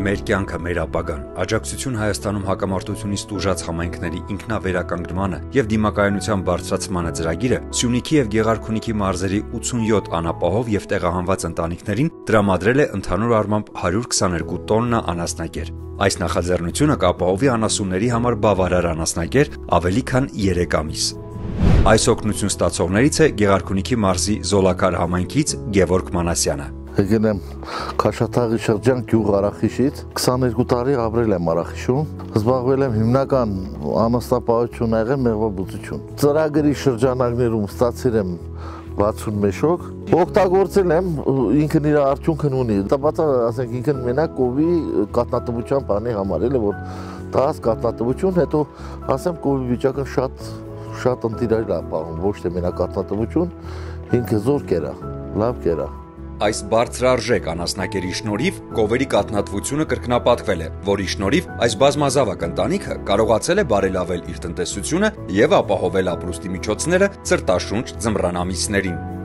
մեր կյանքը, մեր ապագան, աջակցություն Հայաստանում հակամարտությունից տուժած համայնքների ինքնավերականգնմանը եւ դիմակայունության բարձրացմանը ծրագիրը Սյունիքի եւ Գեղարքունիքի մարզերի 87 անապահով եւ տեղահանված ընտանիքներին տրամադրել է ընդհանուր առմամբ 122 տոննա անասնակեր։ Այս նախաձեռնությունը կապահովի անասունների համար բավարար անասնակեր ավելի քան 3 ամիս։ Այս օգնություն ստացողներից է Գեղարքունիքի մարզի Զոլակար համայնքից Գևորգ Մանասյանը։ Եկել եմ Քաշաթաղի շրջան գյուղ Արախիշից, 22 տարի ապրել եմ Արախիշում, զբաղվել եմ հիմնական անասնապահություն եղել մեղվաբուծություն։ Ծրագրի շրջանակներում ստացել եմ 61 հոգ, օգտագործել եմ, ինքն իր արդյունքն ունի։ Տաբացա, ասենք ինքն մենակ կովի կատնատվության բանի համար, էլ որ 10 կատնատվություն, հետո ասեմ կովի վիճակը շատ ընտիրայր է պահում, ոչ թե մենակ կատնատվություն, ինքը զոր կերա, լավ կերա։ Այս բարձրարժեք անասնակերի շնորհիվ կովերի կատնատվությունը կրկնապատկվել է, որի շնորհիվ այս բազմազավակ ընտանիքը կարողացել է բարելավել իր տնտեսությունը եւ ապահովել ապրուստի միջոցները ցրտաշունչ ձմռան ամիսներին։